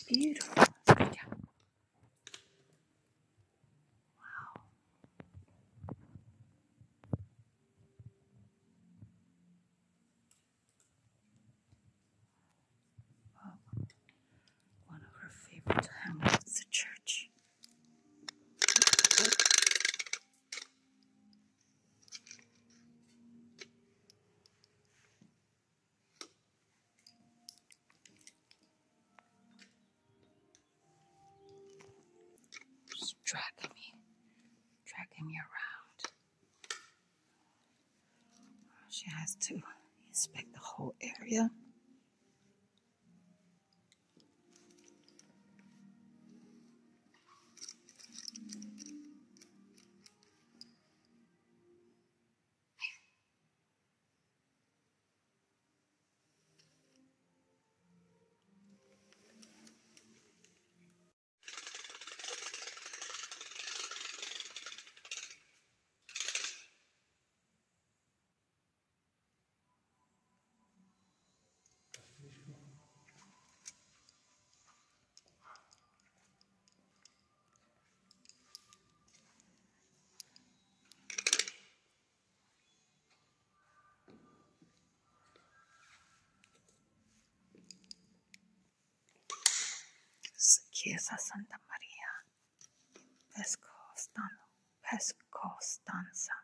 Beautiful. Good job. Wow. Wow. One of her favorite hamlets is the church. She's dragging me around. She has to inspect the whole area. Chiesa Santa Maria, Pescostanza.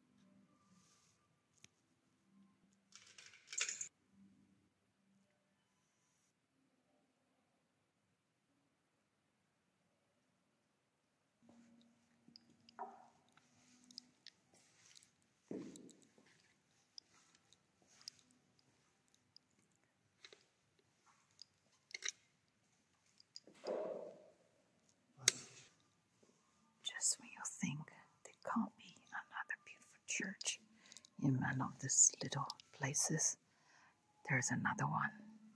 Just when you think there can't be another beautiful church in one of these little places, there's another one.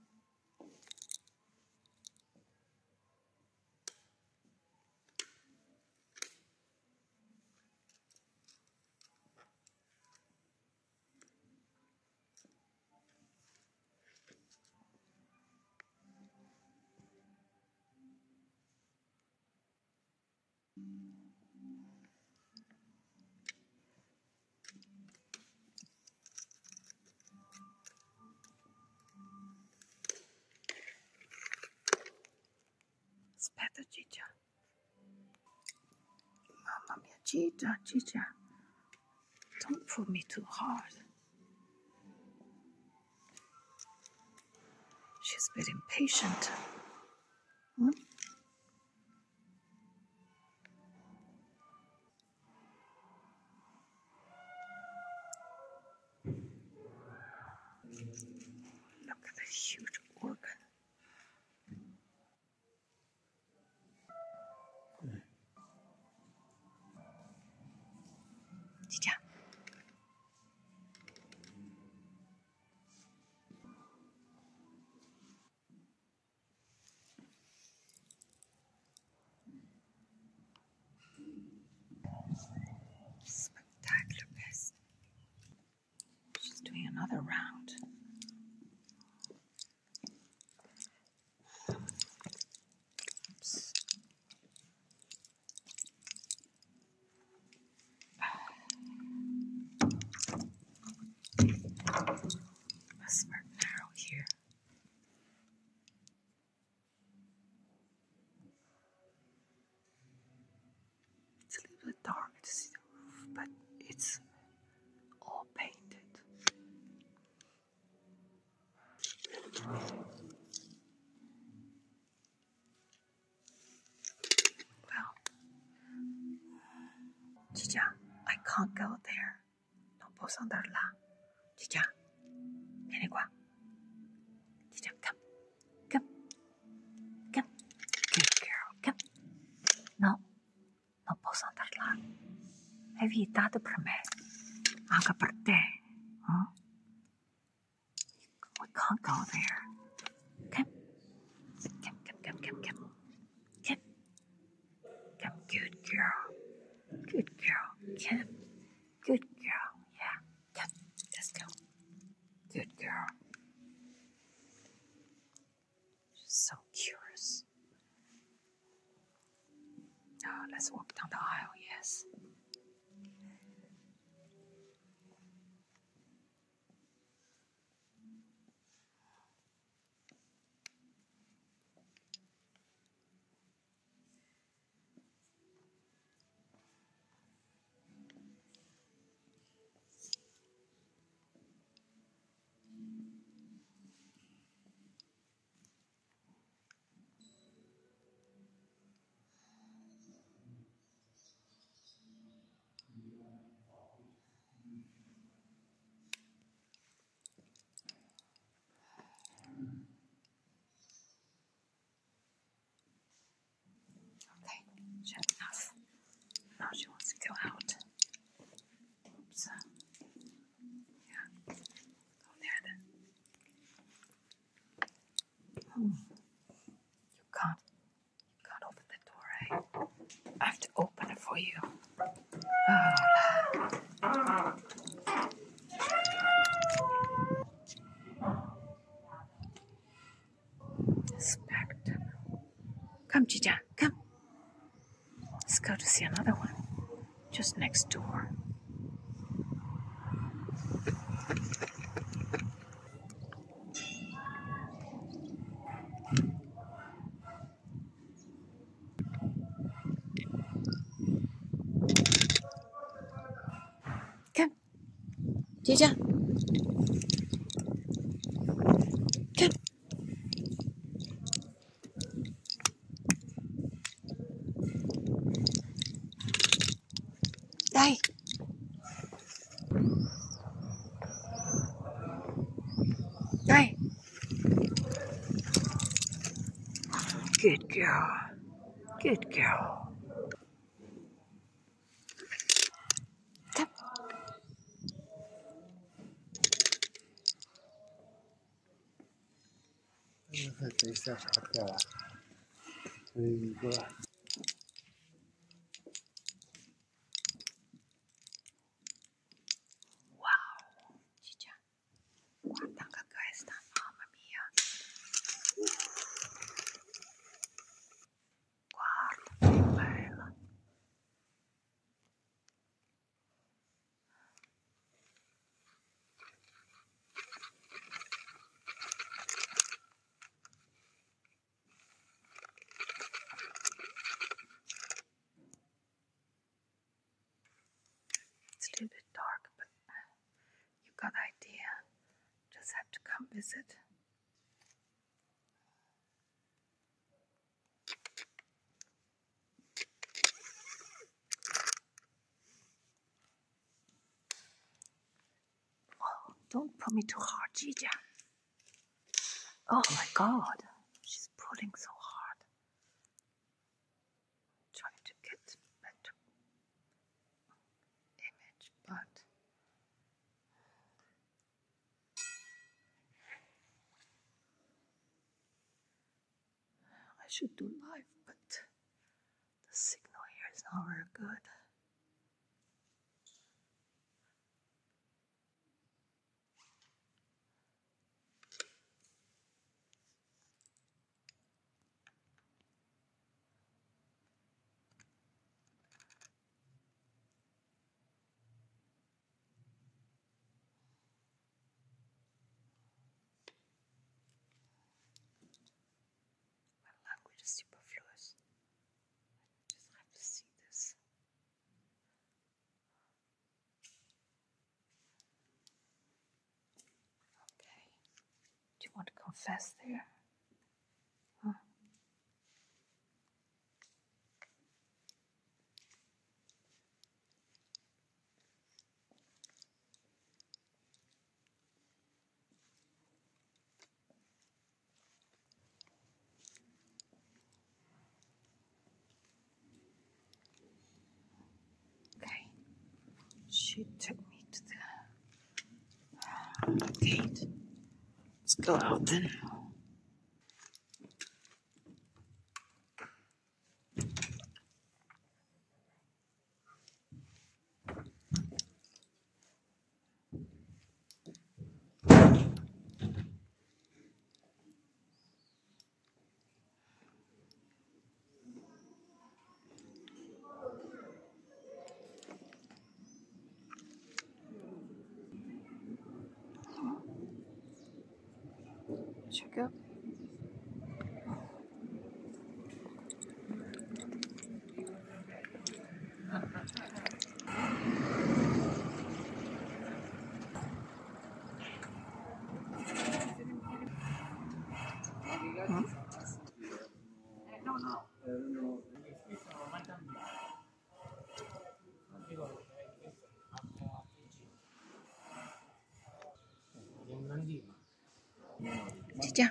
Aspetta, Gigia. Mamma mia, Gigia. Don't pull me too hard. She's a bit impatient. Look at the huge organ. Gigia. Spectacular piece. She's doing another round. Oops. Let's start narrow here. It's a little bit dark to see the roof, but it's all painted. Well, Gigia, I can't go there. Non posso andare là. Gigia, vieni qua. Gigia, come. Come. Come. Good girl, come. No, non posso andare là. È vietato per me. Anche per te. Huh? We can't go there. Come. Come. Come. Come, good girl. Good girl. Come. Good girl. Yeah. Come. Let's go. Good girl. She's so curious. Let's walk down the aisle, yes. Okay, enough. Now she wants to go out. Oops. Yeah, go there then. You can't open the door, eh? I have to open it for you. Oh. Spectacle. Come, Chicha, come. Let's go to see another one. Just next door. Come, Chicha. Come. Die. Die. Good girl. Good girl. Come. 等一下查票啊，一个。 Wow, Chicha. Guarda che questa, mamma mia. Guarda che bella. It's a little bit dark, but you got the idea. Just have to come visit. Oh, don't pull me too hard, Chicha. Oh my God, she's pulling so hard. Trying to get better image, but I should do live, but the signal here is not very good. My language is superfluous. I just have to see this. Okay. Do you want to confess there? Huh? Okay. She took me to the gate. Let's go out then. Check out. Cicia.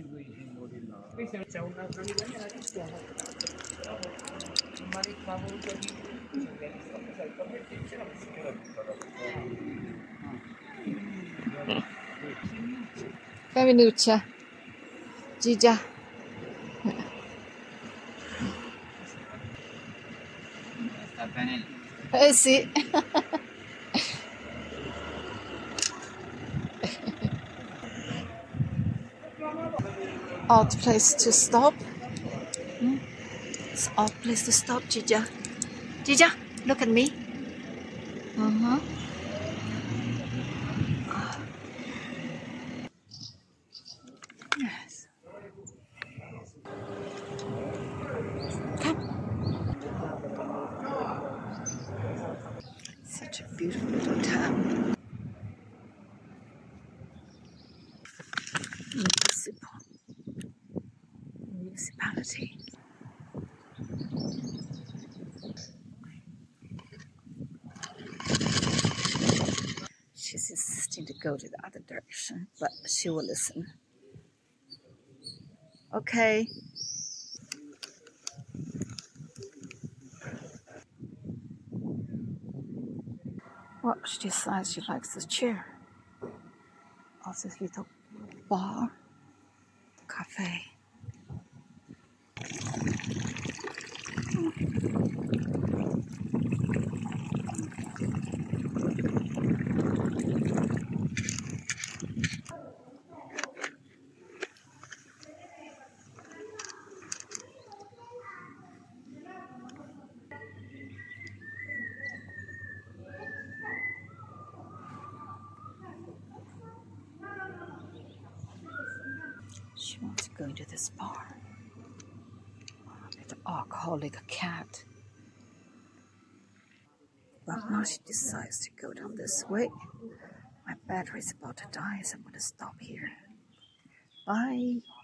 Benvenuta. Cicia. Sta bene? Sì. Odd place to stop. It's odd place to stop, Cicia. Cicia, look at me. Yes. Come. Such a beautiful little town. Municipality. She's insisting to go to the other direction, but she will listen. Okay. Well, she decides she likes this chair. Of this little bar, cafe. She wants to go into this bar. Little alcoholic cat. But now she decides to go down this way. My battery's about to die, so I'm going to stop here. Bye.